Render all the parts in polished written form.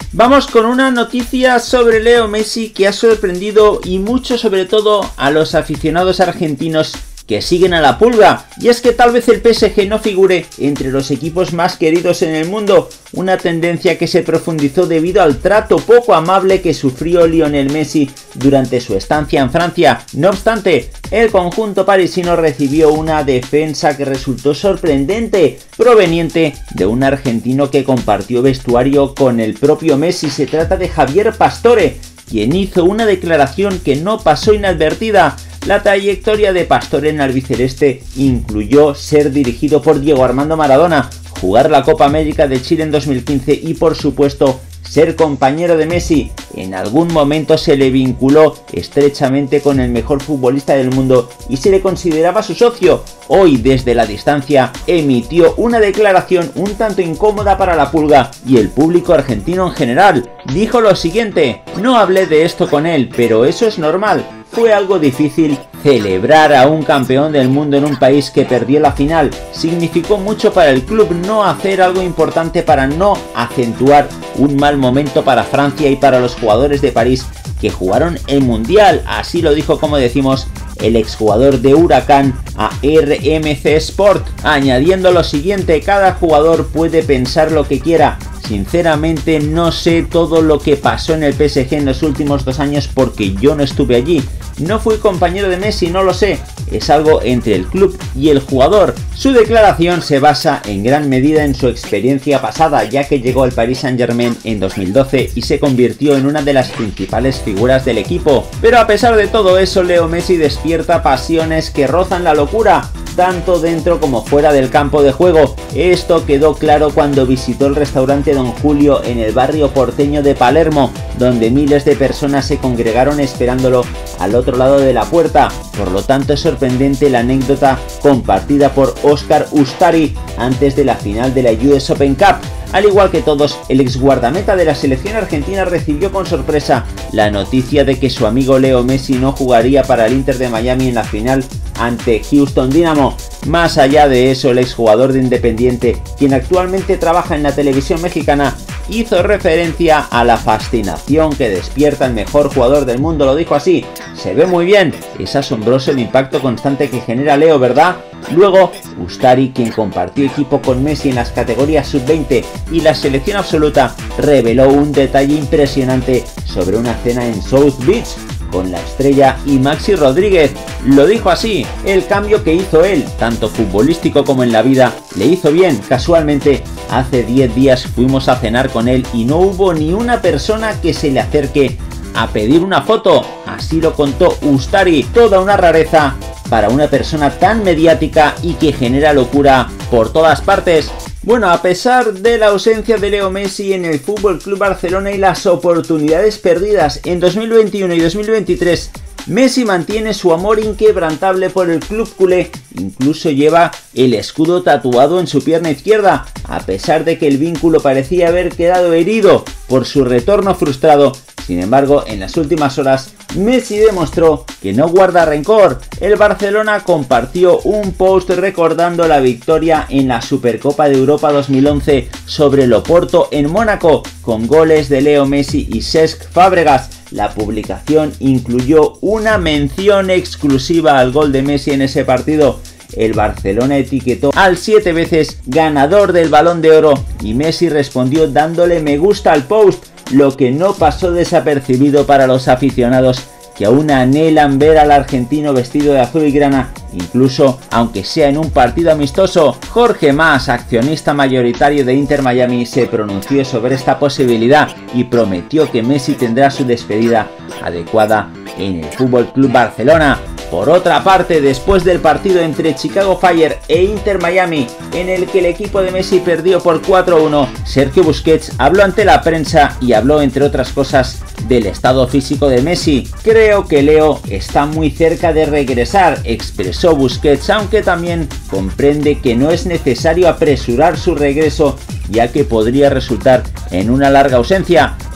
Vamos con una noticia sobre Leo Messi que ha sorprendido y mucho, sobre todo a los aficionados argentinos que siguen a la pulga, y es que tal vez el PSG no figure entre los equipos más queridos en el mundo, una tendencia que se profundizó debido al trato poco amable que sufrió Lionel Messi durante su estancia en Francia. No obstante, el conjunto parisino recibió una defensa que resultó sorprendente, proveniente de un argentino que compartió vestuario con el propio Messi. Se trata de Javier Pastore, quien hizo una declaración que no pasó inadvertida. La trayectoria de Pastore en albiceleste incluyó ser dirigido por Diego Armando Maradona, jugar la Copa América de Chile en 2015 y, por supuesto, ser compañero de Messi. En algún momento se le vinculó estrechamente con el mejor futbolista del mundo y se le consideraba su socio. Hoy, desde la distancia, emitió una declaración un tanto incómoda para la pulga y el público argentino en general. Dijo lo siguiente: "No hablé de esto con él, pero eso es normal. Fue algo difícil celebrar a un campeón del mundo en un país que perdió la final. Significó mucho para el club no hacer algo importante para no acentuar un mal momento para Francia y para los jugadores de París que jugaron el Mundial". Así lo dijo, como decimos, el exjugador de Huracán a RMC Sport, añadiendo lo siguiente: "Cada jugador puede pensar lo que quiera. Sinceramente no sé todo lo que pasó en el PSG en los últimos 2 años porque yo no estuve allí. No fui compañero de Messi, no lo sé. Es algo entre el club y el jugador". Su declaración se basa en gran medida en su experiencia pasada, ya que llegó al Paris Saint-Germain en 2012 y se convirtió en una de las principales figuras del equipo. Pero a pesar de todo eso, Leo Messi despierta pasiones que rozan la locura, tanto dentro como fuera del campo de juego. Esto quedó claro cuando visitó el restaurante Don Julio en el barrio porteño de Palermo, donde miles de personas se congregaron esperándolo al otro lado de la puerta. Por lo tanto, es sorprendente la anécdota compartida por Oscar Ustari antes de la final de la US Open Cup. Al igual que todos, el ex guardameta de la selección argentina recibió con sorpresa la noticia de que su amigo Leo Messi no jugaría para el Inter de Miami en la final ante Houston Dynamo. Más allá de eso, el exjugador de Independiente, quien actualmente trabaja en la televisión mexicana, hizo referencia a la fascinación que despierta el mejor jugador del mundo. Lo dijo así: "Se ve muy bien, es asombroso el impacto constante que genera Leo, ¿verdad?". Luego, Ustari, quien compartió equipo con Messi en las categorías sub-20 y la selección absoluta, reveló un detalle impresionante sobre una cena en South Beach con la estrella y Maxi Rodríguez. Lo dijo así: "El cambio que hizo él, tanto futbolístico como en la vida, le hizo bien. Casualmente, hace 10 días fuimos a cenar con él y no hubo ni una persona que se le acerque a pedir una foto". Así lo contó Ustari. Toda una rareza para una persona tan mediática y que genera locura por todas partes. Bueno, a pesar de la ausencia de Leo Messi en el FC Barcelona y las oportunidades perdidas en 2021 y 2023, Messi mantiene su amor inquebrantable por el club culé, incluso lleva el escudo tatuado en su pierna izquierda, a pesar de que el vínculo parecía haber quedado herido por su retorno frustrado. Sin embargo, en las últimas horas, Messi demostró que no guarda rencor. El Barcelona compartió un post recordando la victoria en la Supercopa de Europa 2011 sobre el Oporto en Mónaco, con goles de Leo Messi y Cesc Fábregas. La publicación incluyó una mención exclusiva al gol de Messi en ese partido. El Barcelona etiquetó al 7 veces ganador del Balón de Oro y Messi respondió dándole me gusta al post, lo que no pasó desapercibido para los aficionados que aún anhelan ver al argentino vestido de azul y grana, incluso aunque sea en un partido amistoso. Jorge Mas, accionista mayoritario de Inter Miami, se pronunció sobre esta posibilidad y prometió que Messi tendrá su despedida adecuada en el FC Barcelona. Por otra parte, después del partido entre Chicago Fire e Inter Miami, en el que el equipo de Messi perdió por 4-1, Sergio Busquets habló ante la prensa y habló, entre otras cosas, del estado físico de Messi. "Creo que Leo está muy cerca de regresar", expresó Busquets, aunque también comprende que no es necesario apresurar su regreso, ya que podría resultar en una larga ausencia.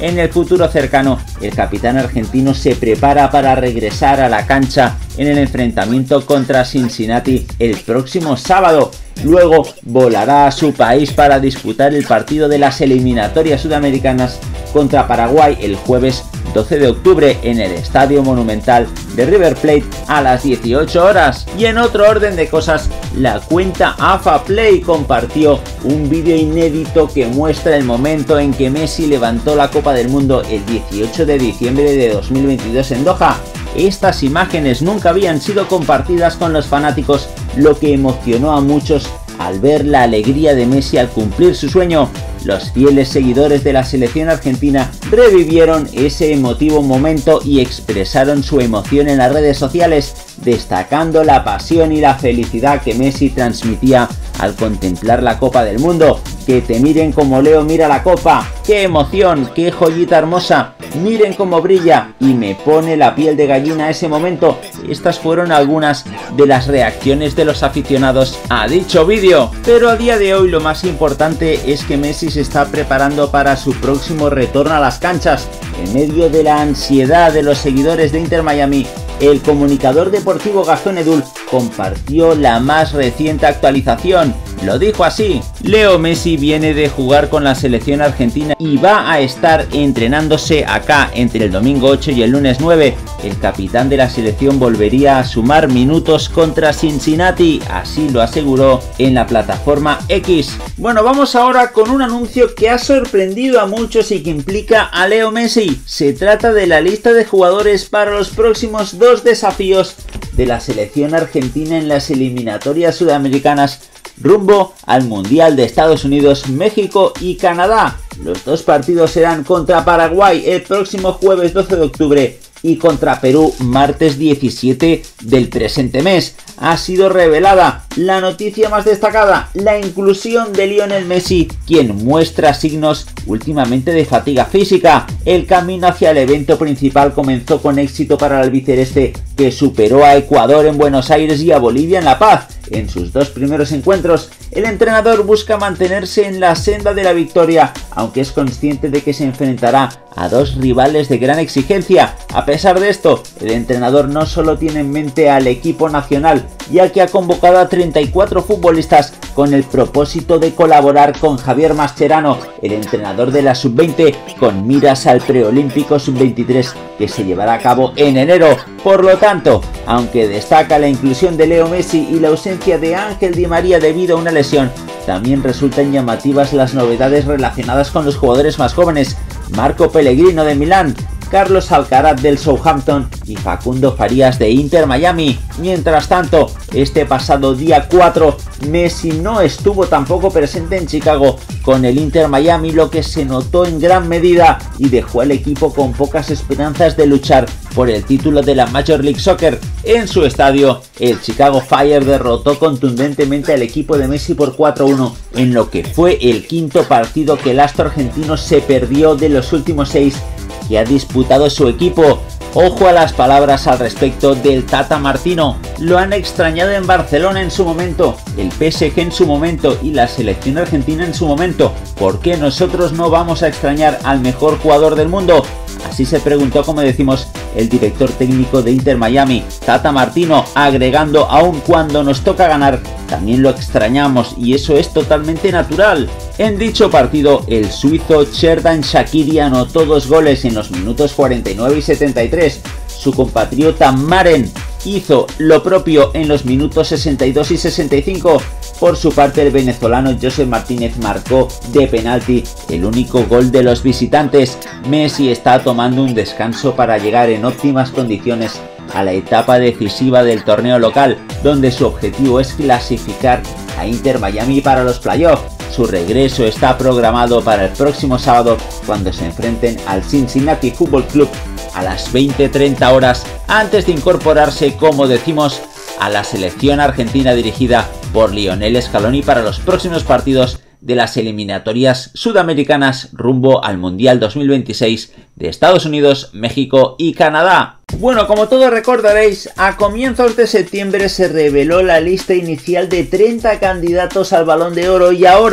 en el futuro cercano, el capitán argentino se prepara para regresar a la cancha en el enfrentamiento contra Cincinnati el próximo sábado. Luego volará a su país para disputar el partido de las eliminatorias sudamericanas contra Paraguay el jueves 12 de octubre en el Estadio Monumental de River Plate a las 18 horas. Y en otro orden de cosas, la cuenta AFA Play compartió un vídeo inédito que muestra el momento en que Messi levantó la Copa del Mundo el 18 de diciembre de 2022 en Doha. Estas imágenes nunca habían sido compartidas con los fanáticos, lo que emocionó a muchos al ver la alegría de Messi al cumplir su sueño. Los fieles seguidores de la selección argentina revivieron ese emotivo momento y expresaron su emoción en las redes sociales, destacando la pasión y la felicidad que Messi transmitía al contemplar la Copa del Mundo. Que te miren como Leo mira la copa, qué emoción, qué joyita hermosa, miren cómo brilla y me pone la piel de gallina ese momento. Estas fueron algunas de las reacciones de los aficionados a dicho vídeo. Pero a día de hoy lo más importante es que Messi se está preparando para su próximo retorno a las canchas. En medio de la ansiedad de los seguidores de Inter Miami, el comunicador deportivo Gastón Edul compartió la más reciente actualización. Lo dijo así: Leo Messi viene de jugar con la selección argentina y va a estar entrenándose acá entre el domingo 8 y el lunes 9. El capitán de la selección volvería a sumar minutos contra Cincinnati, así lo aseguró en la plataforma X. Bueno, vamos ahora con un anuncio que ha sorprendido a muchos y que implica a Leo Messi. Se trata de la lista de jugadores para los próximos 2 desafíos de la selección argentina en las eliminatorias sudamericanas rumbo al Mundial de Estados Unidos, México y Canadá. Los 2 partidos serán contra Paraguay el próximo jueves 12 de octubre y contra Perú martes 17 del presente mes. Ha sido revelada la noticia más destacada, la inclusión de Lionel Messi, quien muestra signos últimamente de fatiga física. El camino hacia el evento principal comenzó con éxito para el albiceleste, que superó a Ecuador en Buenos Aires y a Bolivia en La Paz. En sus 2 primeros encuentros, el entrenador busca mantenerse en la senda de la victoria, aunque es consciente de que se enfrentará a 2 rivales de gran exigencia. A pesar de esto, el entrenador no solo tiene en mente al equipo nacional, ya que ha convocado a 34 futbolistas con el propósito de colaborar con Javier Mascherano, el entrenador de la Sub-20, con miras al preolímpico Sub-23 que se llevará a cabo en enero. Por lo tanto, aunque destaca la inclusión de Leo Messi y la ausencia de Ángel Di María debido a una lesión, también resultan llamativas las novedades relacionadas con los jugadores más jóvenes: Marco Pellegrino de Milán, Carlos Alcaraz del Southampton y Facundo Farías de Inter Miami. Mientras tanto, este pasado día 4, Messi no estuvo tampoco presente en Chicago con el Inter Miami, lo que se notó en gran medida y dejó al equipo con pocas esperanzas de luchar por el título de la Major League Soccer. En su estadio, el Chicago Fire derrotó contundentemente al equipo de Messi por 4-1, en lo que fue el 5º partido que el astro argentino se perdió de los últimos 6 que ha disputado su equipo. Ojo a las palabras al respecto del Tata Martino. Lo han extrañado en Barcelona en su momento, el PSG en su momento y la selección argentina en su momento. ¿Por qué nosotros no vamos a extrañar al mejor jugador del mundo? Así se preguntó, como decimos, el director técnico de Inter Miami, Tata Martino, agregando: aun cuando nos toca ganar, también lo extrañamos y eso es totalmente natural. En dicho partido, el suizo Xherdan Shaqiri anotó 2 goles en los minutos 49 y 73. Su compatriota Maren hizo lo propio en los minutos 62 y 65. Por su parte, el venezolano José Martínez marcó de penalti el único gol de los visitantes. Messi está tomando un descanso para llegar en óptimas condiciones a la etapa decisiva del torneo local, donde su objetivo es clasificar a Inter Miami para los playoffs. Su regreso está programado para el próximo sábado, cuando se enfrenten al Cincinnati Football Club a las 20:30 horas, antes de incorporarse, como decimos, a la selección argentina dirigida por Lionel Scaloni para los próximos partidos de las eliminatorias sudamericanas rumbo al Mundial 2026 de Estados Unidos, México y Canadá. Bueno, como todos recordaréis, a comienzos de septiembre se reveló la lista inicial de 30 candidatos al Balón de Oro y ahora,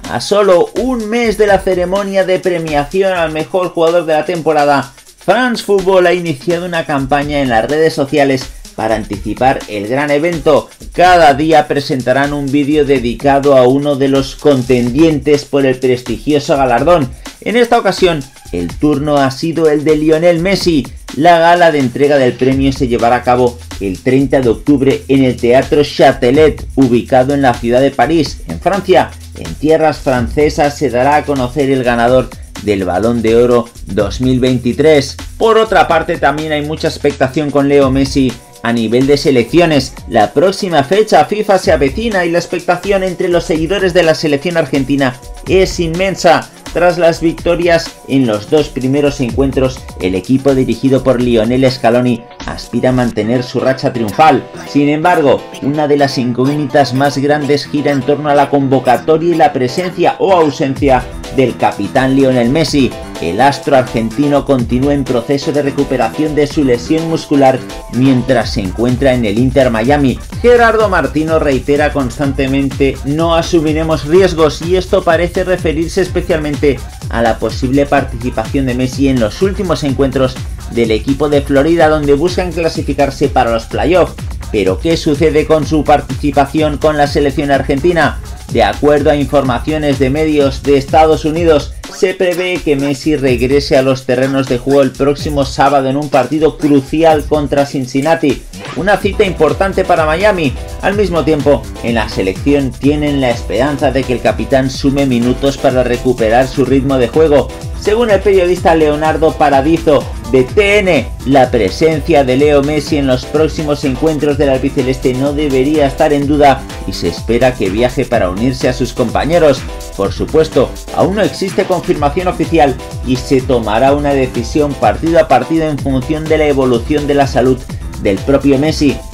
A solo un mes de la ceremonia de premiación al mejor jugador de la temporada, France Football ha iniciado una campaña en las redes sociales para anticipar el gran evento. Cada día presentarán un vídeo dedicado a uno de los contendientes por el prestigioso galardón. En esta ocasión, el turno ha sido el de Lionel Messi. La gala de entrega del premio se llevará a cabo el 30 de octubre en el Teatro Châtelet, ubicado en la ciudad de París, en Francia. En tierras francesas se dará a conocer el ganador del Balón de Oro 2023. Por otra parte, también hay mucha expectación con Leo Messi a nivel de selecciones. La próxima fecha FIFA se avecina y la expectación entre los seguidores de la selección argentina es inmensa. Tras las victorias en los dos primeros encuentros, el equipo dirigido por Lionel Scaloni aspira a mantener su racha triunfal. Sin embargo, una de las incógnitas más grandes gira en torno a la convocatoria y la presencia o ausencia del capitán Lionel Messi. El astro argentino continúa en proceso de recuperación de su lesión muscular mientras se encuentra en el Inter Miami. Gerardo Martino reitera constantemente: no asumiremos riesgos, y esto parece referirse especialmente a la posible participación de Messi en los últimos encuentros del equipo de Florida, donde buscan clasificarse para los playoffs. Pero ¿qué sucede con su participación con la selección argentina? De acuerdo a informaciones de medios de Estados Unidos, se prevé que Messi regrese a los terrenos de juego el próximo sábado en un partido crucial contra Cincinnati, una cita importante para Miami. Al mismo tiempo, en la selección tienen la esperanza de que el capitán sume minutos para recuperar su ritmo de juego. Según el periodista Leonardo Paradiso de TN, la presencia de Leo Messi en los próximos encuentros del albiceleste no debería estar en duda y se espera que viaje para unirse a sus compañeros. Por supuesto, aún no existe confirmación oficial y se tomará una decisión partido a partido en función de la evolución de la salud del propio Messi.